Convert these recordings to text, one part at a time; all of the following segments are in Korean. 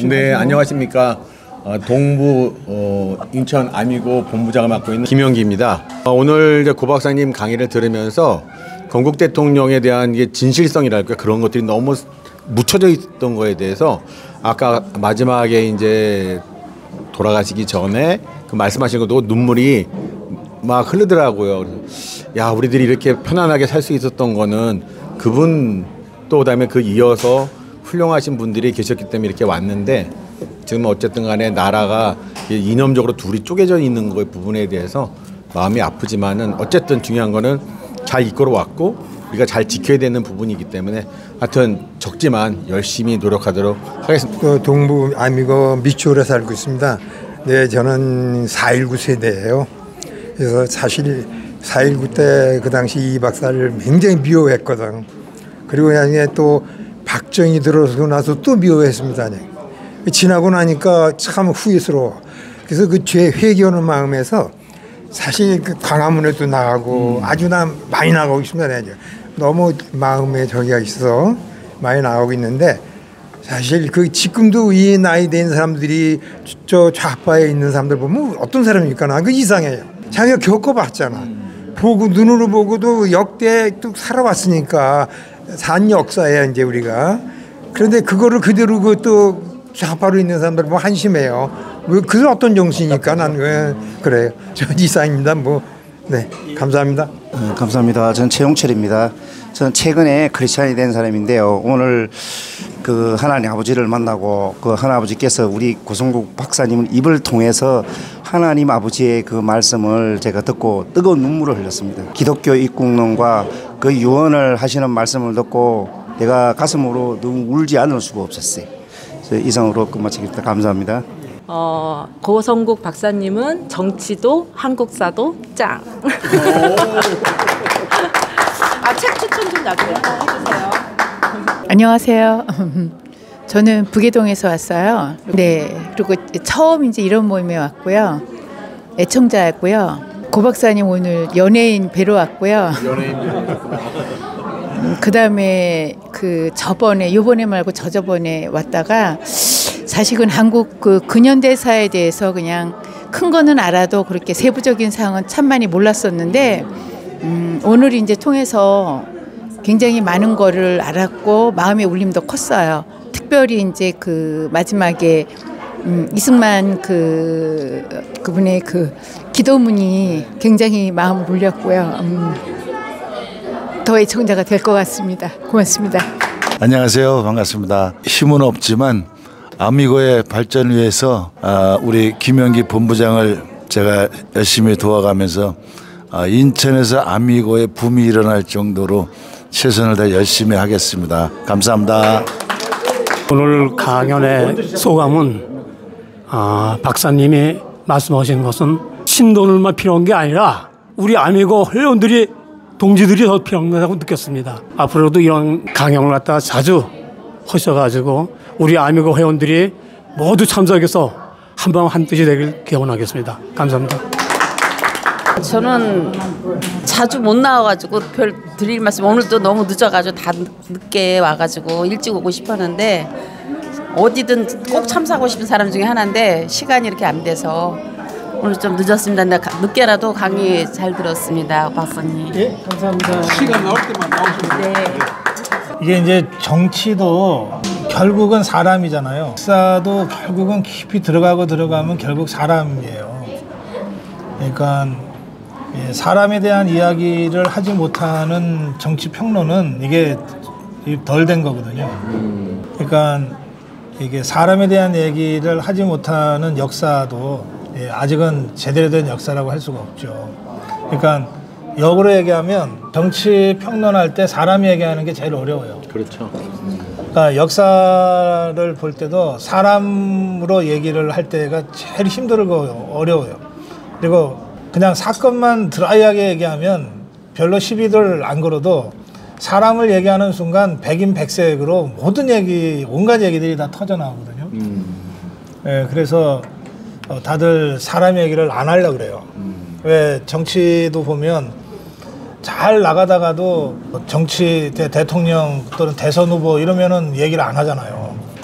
네, 안녕하십니까. 동부 인천 아미고 본부장을 맡고 있는 김영기입니다. 오늘 이제 고 박사님 강의를 들으면서 건국 대통령에 대한 이게 진실성이랄까 그런 것들이 너무 묻혀져 있던 거에 대해서 아까 마지막에 이제 돌아가시기 전에 그 말씀하신 것도 눈물이 막 흐르더라고요. 야, 우리들이 이렇게 편안하게 살 수 있었던 거는 그분 또 그다음에 그 이어서 훌륭하신 분들이 계셨기 때문에 이렇게 왔는데 지금 어쨌든 간에 나라가 이념적으로 둘이 쪼개져 있는 그 부분에 대해서 마음이 아프지만은 어쨌든 중요한 거는 잘 이끌어 왔고 우리가 잘 지켜야 되는 부분이기 때문에 하여튼 적지만 열심히 노력하도록 하겠습니다. 그 동부 아미고 미추홀에 살고 있습니다. 네, 저는 4.19 세대예요. 그래서 사실 4.19 때 그 당시 이 박사를 굉장히 미워했거든. 그리고 나중에 또 박정희 들어서고 나서 또 미워했습니다. 지나고 나니까 참 후회스러워. 그래서 그 죄 회개하는 마음에서 사실 그 광화문에도 나가고 아주 많이 나가고 있습니다. 너무 마음에 저기가 있어서 많이 나가고 있는데 사실 그 지금도 이 나이 된 사람들이 저 좌파에 있는 사람들 보면 어떤 사람입니까? 나 그 이상해요. 자기가 겪어봤잖아. 보고 눈으로 보고도 역대 뚝 살아왔으니까 산 역사에 이제 우리가 그런데 그거를 그대로 그 또 좌파로 있는 사람들 뭐 한심해요. 그 어떤 정신이니까 난 왜 그래요. 저 이상입니다. 뭐 네, 감사합니다. 감사합니다. 저는 최용철입니다. 저는 최근에 크리스찬이 된 사람인데요. 오늘 그 하나님 아버지를 만나고 그 하나님 아버지께서 우리 고성국 박사님 입을 통해서 하나님 아버지의 그 말씀을 제가 듣고 뜨거운 눈물을 흘렸습니다. 기독교 입국론과 그 유언을 하시는 말씀을 듣고 내가 가슴으로 너무 울지 않을 수가 없었어요. 그래서 이상으로 끝마치겠습니다. 감사합니다. 고성국 박사님은 정치도 한국사도 짱. 책 추천 좀 나중에 해주세요. 안녕하세요. 저는 북이동에서 왔어요. 네, 그리고 처음 이제 이런 모임에 왔고요. 애청자였고요. 고 박사님 오늘 연예인 뵈러 왔고요. 그다음에 요번에 말고 저번에 왔다가 사실은 한국 그 근현대사에 대해서 그냥 큰 거는 알아도 그렇게 세부적인 사항은 참 많이 몰랐었는데 오늘 이제 통해서 굉장히 많은 거를 알았고 마음의 울림도 컸어요. 특별히 이제 그 마지막에 이승만 그분의 그 기도문이 굉장히 마음을 울렸고요. 더 애청자가 될 것 같습니다. 고맙습니다. 안녕하세요. 반갑습니다. 힘은 없지만 아미고의 발전을 위해서 우리 김영기 본부장을 제가 열심히 도와가면서 인천에서 아미고의 붐이 일어날 정도로 최선을 다해 열심히 하겠습니다. 감사합니다. 오늘 강연의 소감은 박사님이 말씀하신 것은 신도들만 필요한 게 아니라 우리 아미고 회원들이 동지들이 더 필요하다고 느꼈습니다. 앞으로도 이런 강연을 갖다가 자주 하셔가지고 우리 아미고 회원들이 모두 참석해서 한방 한뜻이 되길 기원하겠습니다. 감사합니다. 저는 자주 못 나와가지고 별 드릴 말씀 오늘도 너무 늦어가지고 다 늦게 와가지고 일찍 오고 싶었는데 어디든 꼭 참석하고 싶은 사람 중에 하나인데 시간이 이렇게 안 돼서 오늘 좀 늦었습니다. 늦게라도 강의 잘 들었습니다. 박사님. 예, 감사합니다. 시간 나올 때만 나오시면 네. 이게 이제 정치도 결국은 사람이잖아요. 역사도 결국은 깊이 들어가면 결국 사람이에요. 그러니까 사람에 대한 이야기를 하지 못하는 정치 평론은 이게 덜 된 거거든요. 그러니까 이게 사람에 대한 얘기를 하지 못하는 역사도 아직은 제대로 된 역사라고 할 수가 없죠. 그러니까 역으로 얘기하면 정치 평론할 때 사람 얘기하는 게 제일 어려워요. 그렇죠. 그러니까 역사를 볼 때도 사람으로 얘기를 할 때가 제일 힘들고 어려워요. 그리고 그냥 사건만 드라이하게 얘기하면 별로 시비들 안 걸어도 사람을 얘기하는 순간 백인백색으로 모든 얘기, 온갖 얘기들이 다 터져 나오거든요. 네, 그래서 다들 사람 얘기를 안 하려고 그래요. 왜 정치도 보면 잘 나가다가도 정치 대통령 또는 대선 후보 이러면은 얘기를 안 하잖아요.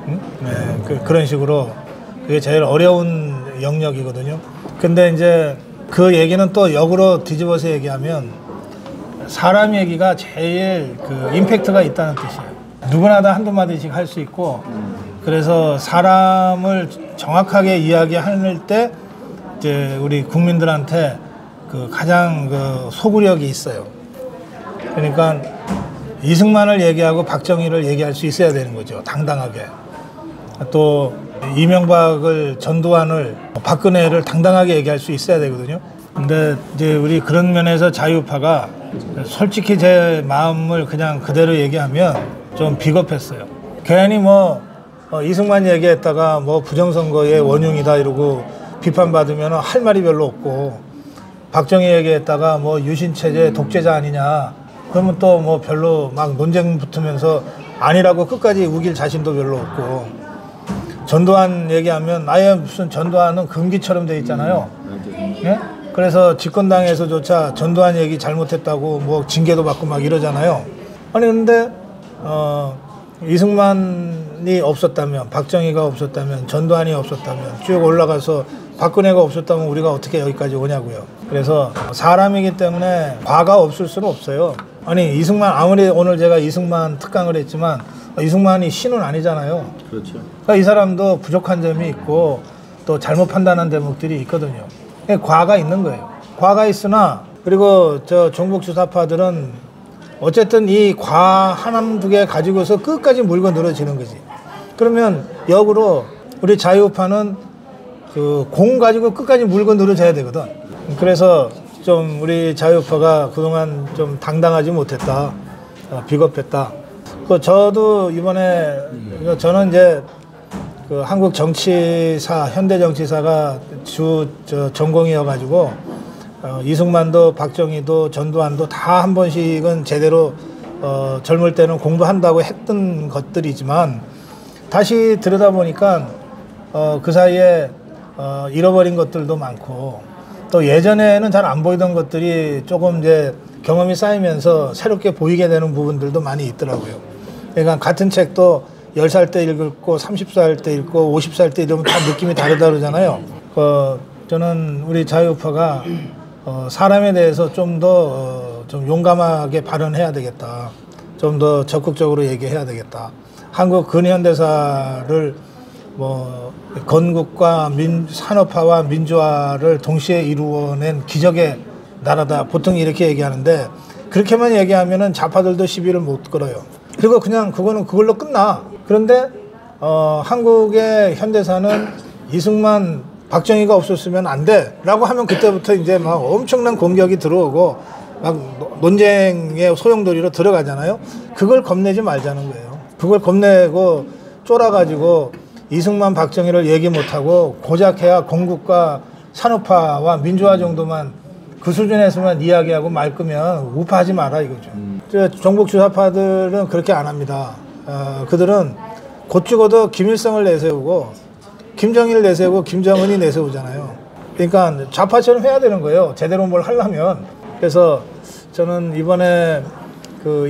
네, 그런 식으로 그게 제일 어려운 영역이거든요. 근데 이제 그 얘기는 또 역으로 뒤집어서 얘기하면 사람 얘기가 제일 그 임팩트가 있다는 뜻이에요. 누구나 다 한두 마디씩 할 수 있고 그래서 사람을 정확하게 이야기할 때 이제 우리 국민들한테 그 가장 그 소구력이 있어요. 그러니까 이승만을 얘기하고 박정희를 얘기할 수 있어야 되는 거죠. 당당하게. 또 이명박을, 전두환을, 박근혜를 당당하게 얘기할 수 있어야 되거든요. 근데 이제 우리 그런 면에서 자유파가 솔직히 제 마음을 그냥 그대로 얘기하면 좀 비겁했어요. 괜히 뭐 이승만 얘기했다가 뭐 부정선거의 원흉이다 이러고 비판받으면 할 말이 별로 없고, 박정희 얘기했다가 뭐 유신체제 독재자 아니냐 그러면 또 뭐 별로 막 논쟁 붙으면서 아니라고 끝까지 우길 자신도 별로 없고, 전두환 얘기하면 아예 무슨 전두환은 금기처럼 돼 있잖아요. 예? 그래서 집권당에서조차 전두환 얘기 잘못했다고 뭐 징계도 받고 막 이러잖아요. 아니 근데 이승만이 없었다면, 박정희가 없었다면, 전두환이 없었다면, 쭉 올라가서 박근혜가 없었다면 우리가 어떻게 여기까지 오냐고요. 그래서 사람이기 때문에 과가 없을 수는 없어요. 아니 이승만, 아무리 오늘 제가 이승만 특강을 했지만 이승만이 신은 아니잖아요. 그렇죠. 그러니까 이 사람도 부족한 점이 있고 또 잘못 판단한 대목들이 있거든요. 과가 있는 거예요. 과가 있으나, 그리고 저 종북 주사파들은 어쨌든 이 과 한두 개 가지고서 끝까지 물고 늘어지는 거지. 그러면 역으로 우리 자유파는 그 공 가지고 끝까지 물고 늘어져야 되거든. 그래서 좀 우리 자유파가 그동안 좀 당당하지 못했다, 비겁했다. 그 저도 이번에 저는 이제 그 한국 정치사, 현대 정치사가 저 전공이어가지고 이승만도 박정희도 전두환도 다 한 번씩은 제대로 젊을 때는 공부한다고 했던 것들이지만 다시 들여다보니까 그 사이에 잃어버린 것들도 많고, 또 예전에는 잘 안 보이던 것들이 조금 이제 경험이 쌓이면서 새롭게 보이게 되는 부분들도 많이 있더라고요. 그러니까 같은 책도 10살 때 읽고 30살 때 읽고 50살 때 이러면 다 느낌이 다르다 그러잖아요. 저는 우리 자유파가 사람에 대해서 좀 더 좀 용감하게 발언해야 되겠다. 좀 더 적극적으로 얘기해야 되겠다. 한국 근현대사를 뭐 건국과 산업화와 민주화를 동시에 이루어낸 기적의 나라다. 보통 이렇게 얘기하는데 그렇게만 얘기하면은 좌파들도 시비를 못 걸어요. 그리고 그냥 그거는 그걸로 끝나. 그런데 한국의 현대사는 이승만, 박정희가 없었으면 안 돼 라고 하면 그때부터 이제 막 엄청난 공격이 들어오고 막 논쟁의 소용돌이로 들어가잖아요. 그걸 겁내지 말자는 거예요. 그걸 겁내고 쫄아가지고 이승만, 박정희를 얘기 못하고 고작해야 건국과 산업화와 민주화 정도만 그 수준에서만 이야기하고 말 거면 우파하지 마라 이거죠. 종북 주사파들은 그렇게 안 합니다. 그들은 곧 죽어도 김일성을 내세우고 김정일을 내세우고 김정은이 내세우잖아요. 그러니까 좌파처럼 해야 되는 거예요. 제대로 뭘 하려면. 그래서 저는 이번에 그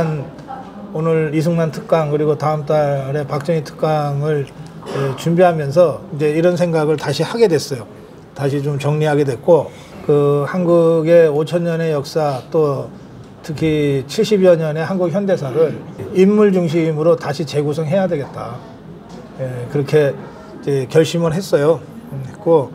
오늘 이승만 특강, 그리고 다음 달에 박정희 특강을 준비하면서 이제 이런 생각을 다시 하게 됐어요. 다시 좀 정리하게 됐고, 그 한국의 5,000년의 역사, 또 특히 70여 년의 한국 현대사를 인물 중심으로 다시 재구성해야 되겠다. 그렇게 이제 결심을 했어요. 했고,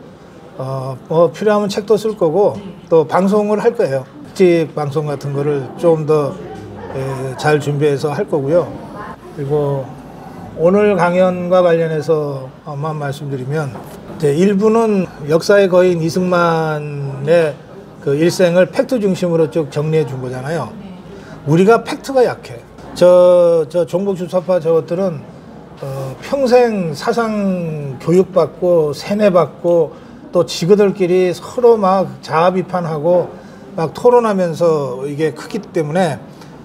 필요하면 책도 쓸 거고 또 방송을 할 거예요. 특집 방송 같은 거를 좀 더 잘 준비해서 할 거고요. 그리고 오늘 강연과 관련해서 한번 말씀드리면, 이제 일부는 역사의 거인 이승만의 그 일생을 팩트 중심으로 쭉 정리해 준 거잖아요. 우리가 팩트가 약해. 저 종북 주사파 저것들은 평생 사상 교육받고 세뇌받고 또 지그들끼리 서로 막 자아 비판하고 막 토론하면서 이게 크기 때문에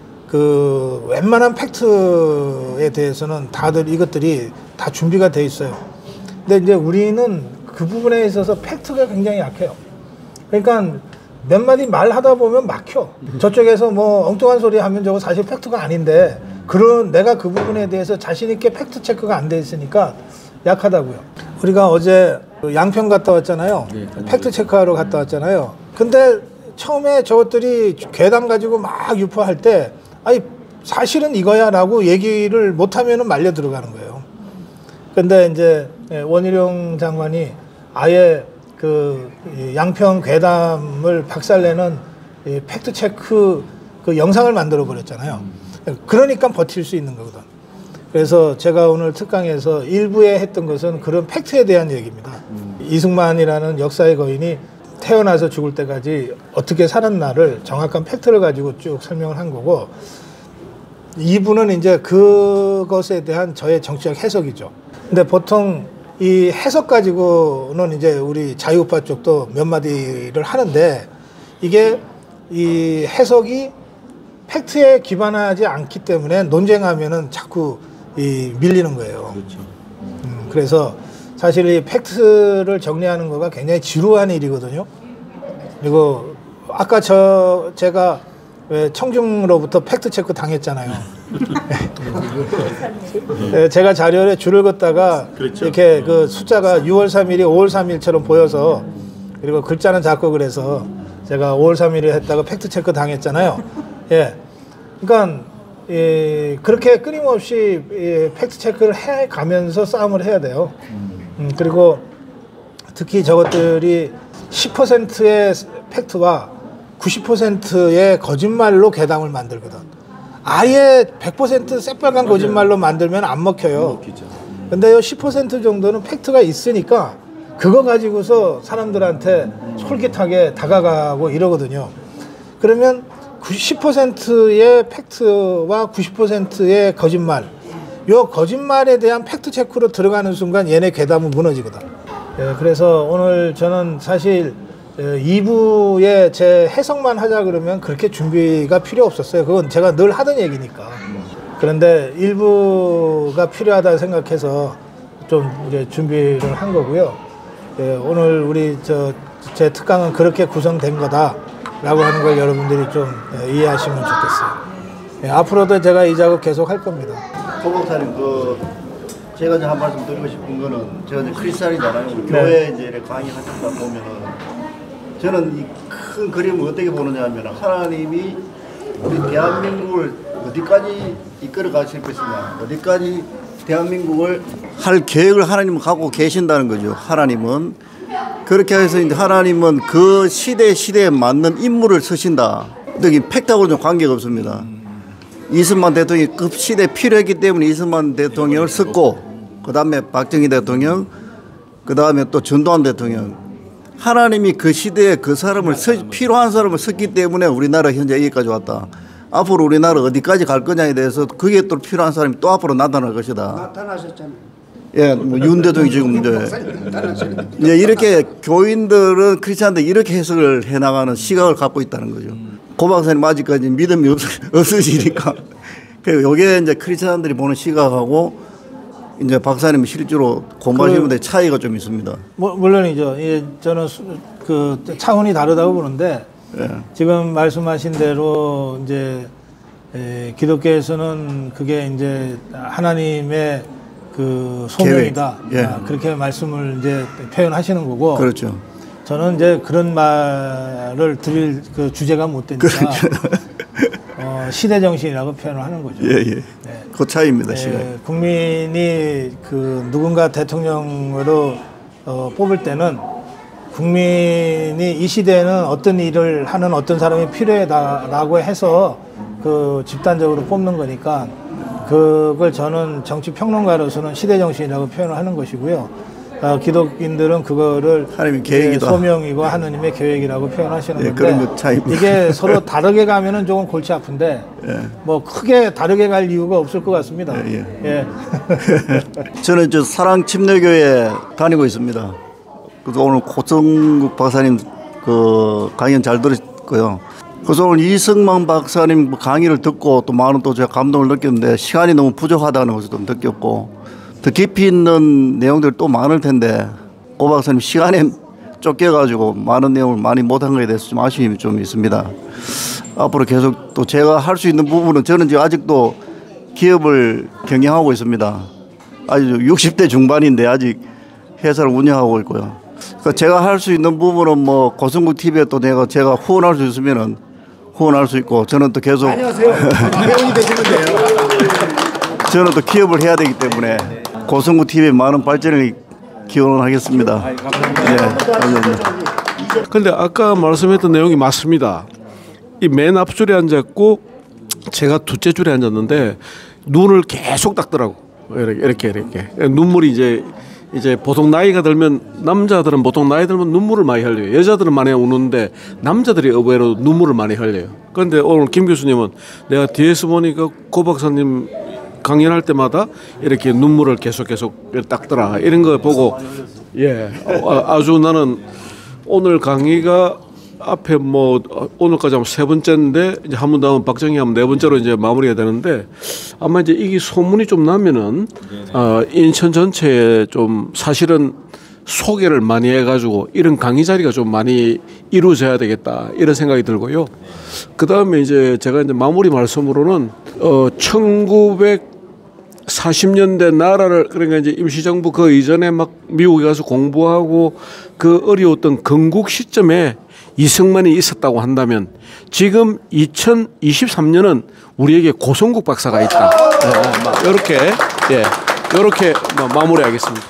그 웬만한 팩트에 대해서는 다들 이것들이 다 준비가 돼 있어요. 근데 이제 우리는 그 부분에 있어서 팩트가 굉장히 약해요. 그러니까 몇 마디 말하다 보면 막혀. 저쪽에서 뭐 엉뚱한 소리 하면 저거 사실 팩트가 아닌데 그런 내가 그 부분에 대해서 자신 있게 팩트 체크가 안 돼 있으니까 약하다고요. 우리가 어제 양평 갔다 왔잖아요. 팩트 체크하러 갔다 왔잖아요. 근데 처음에 저것들이 괴담 가지고 막 유포할 때 아니 사실은 이거야라고 얘기를 못하면은 말려 들어가는 거예요. 근데 이제 원희룡 장관이 아예 그 양평 괴담을 박살내는 팩트 체크 그 영상을 만들어 버렸잖아요. 그러니까 버틸 수 있는 거거든. 그래서 제가 오늘 특강에서 일부에 했던 것은 그런 팩트에 대한 얘기입니다. 이승만이라는 역사의 거인이 태어나서 죽을 때까지 어떻게 살았나를 정확한 팩트를 가지고 쭉 설명을 한 거고, 2부는 이제 그것에 대한 저의 정치적 해석이죠. 근데 보통 이 해석 가지고는 이제 우리 자유우파 쪽도 몇 마디를 하는데, 이게 이 해석이 팩트에 기반하지 않기 때문에 논쟁하면은 자꾸 밀리는 거예요. 그렇죠. 그래서 사실 이 팩트를 정리하는 거가 굉장히 지루한 일이거든요. 그리고 아까 제가 왜 청중으로부터 팩트 체크 당했잖아요. 제가 자료에 줄을 긋다가 그렇죠. 이렇게 그 숫자가 6월 3일이 5월 3일처럼 보여서, 그리고 글자는 작고 그래서 제가 5월 3일에 했다가 팩트 체크 당했잖아요. 예. 그러니까 그렇게 끊임없이 팩트 체크를 해 가면서 싸움을 해야 돼요. 그리고 특히 저것들이 10%의 팩트와 90%의 거짓말로 괴담을 만들거든. 아예 100% 새빨간 거짓말로 만들면 안 먹혀요. 근데 10% 정도는 팩트가 있으니까 그거 가지고서 사람들한테 솔깃하게 다가가고 이러거든요. 그러면 10%의 팩트와 90%의 거짓말, 요 거짓말에 대한 팩트 체크로 들어가는 순간 얘네 괴담은 무너지거든. 예, 그래서 오늘 저는 사실 2부에 제 해석만 하자 그러면 그렇게 준비가 필요 없었어요. 그건 제가 늘 하던 얘기니까. 그런데 1부가 필요하다 생각해서 좀 이제 준비를 한 거고요. 예, 오늘 우리 제 특강은 그렇게 구성된 거다라고 하는 걸 여러분들이 좀 이해하시면 좋겠어요. 예, 앞으로도 제가 이 작업 계속 할 겁니다. 고 박사님, 제가 이제 한 말씀 드리고 싶은 거는, 제가 이제 크리스찬이잖아요. 교회 이제 강의하셨다 보면은, 저는 이 큰 그림을 어떻게 보느냐 하면, 하나님이 우리 대한민국을 어디까지 이끌어 가실 것이냐, 어디까지 대한민국을 할 계획을 하나님은 갖고 계신다는 거죠. 하나님은 그렇게 해서 이제 하나님은 그 시대에 맞는 인물을 쓰신다. 여기 팩트하고는 관계가 없습니다. 이승만 대통령이 그 시대에 필요했기 때문에 이승만 대통령을 썼고, 그 다음에 박정희 대통령, 그 다음에 또 전두환 대통령. 하나님이 그 시대에 그 사람을 필요한 사람을 썼기 때문에 우리나라 현재 여기까지 왔다. 앞으로 우리나라 어디까지 갈 거냐에 대해서 그게 또 필요한 사람이 또 앞으로 나타날 것이다. 나타나셨잖아요. 예, 뭐 윤 대통령이 지금 이제 이렇게 교인들은 크리스찬들 이렇게 해석을 해나가는 시각을 갖고 있다는 거죠. 고 박사님 아직까지 믿음이 없으시니까. 그리고 이게 이제 크리스찬들이 보는 시각하고 이제 박사님 실제로 공부하시는 분들 차이가 좀 있습니다. 물론이죠. 예, 저는 그 차원이 다르다고 보는데, 예. 지금 말씀하신 대로 이제 기독교에서는 그게 이제 하나님의 그 소명이다. 예. 그렇게 말씀을 이제 표현하시는 거고. 그렇죠. 저는 이제 그런 말을 드릴 그 주제가 못 되니까. 그렇죠. 시대 정신이라고 표현을 하는 거죠. 예, 예. 네. 그 차이입니다, 시각. 국민이 그 누군가 대통령으로 뽑을 때는 국민이 이 시대에는 어떤 일을 하는 어떤 사람이 필요하다라고 해서 그 집단적으로 뽑는 거니까, 그걸 저는 정치 평론가로서는 시대 정신이라고 표현을 하는 것이고요. 기독인들은 그거를 하나님의 계획이다, 소명이고 하나님의 계획이라고 표현하시는 건데, 그런 차이입니다. 이게 서로 다르게 가면은 조금 골치 아픈데, 뭐 크게 다르게 갈 이유가 없을 것 같습니다. 예. 저는 저 사랑 침례교회 다니고 있습니다. 그래서 오늘 고성국 박사님 그 강연 잘 들었고요. 그래서 오늘 이승만 박사님 강의를 듣고 또 많은 또 제가 감동을 느꼈는데, 시간이 너무 부족하다는 것을 좀 느꼈고, 더 깊이 있는 내용들이 또 많을 텐데 고 박사님 시간에 쫓겨가지고 많은 내용을 많이 못한 것에 대해서 좀 아쉬움이 좀 있습니다. 앞으로 계속 또 제가 할 수 있는 부분은, 저는 이제 아직도 기업을 경영하고 있습니다. 아직 60대 중반인데 아직 회사를 운영하고 있고요. 그러니까 제가 할 수 있는 부분은 뭐 고성국 TV에 또 제가 후원할 수 있으면은 후원할 수 있고 저는 또 계속 안녕하세요. 회원이 되시면 돼요. 저는 또 기업을 해야 되기 때문에 고성국 TV의 많은 발전을 기원하겠습니다. 네, 감사합니다. 근데 아까 말씀했던 내용이 맞습니다. 이 맨 앞줄에 앉았고 제가 둘째 줄에 앉았는데 눈을 계속 닦더라고. 이렇게 눈물이 이제 보통 나이가 들면 남자들은 보통 나이 들면 눈물을 많이 흘려요. 여자들은 많이 우는데 남자들이 의외로 눈물을 많이 흘려요. 그런데 오늘 김 교수님은 내가 뒤에서 보니까 고 박사님 강연할 때마다 이렇게 눈물을 계속 닦더라. 이런 거 보고 아주 나는 오늘 강의가 앞에 뭐 오늘까지 하면 3번째인데 이제 한 번 더 하면 박정희 하면 4번째로 이제 마무리가 되는데 아마 이제 이게 소문이 좀 나면은 인천 전체에 좀 사실은 소개를 많이 해가지고 이런 강의 자리가 좀 많이 이루어져야 되겠다 이런 생각이 들고요. 그 다음에 이제 제가 이제 마무리 말씀으로는 1940년대 나라를 그러니까 이제 임시정부 그 이전에 막 미국에 가서 공부하고 그 어려웠던 건국 시점에 이승만이 있었다고 한다면 지금 2023년은 우리에게 고성국 박사가 있다. 이렇게 마무리하겠습니다.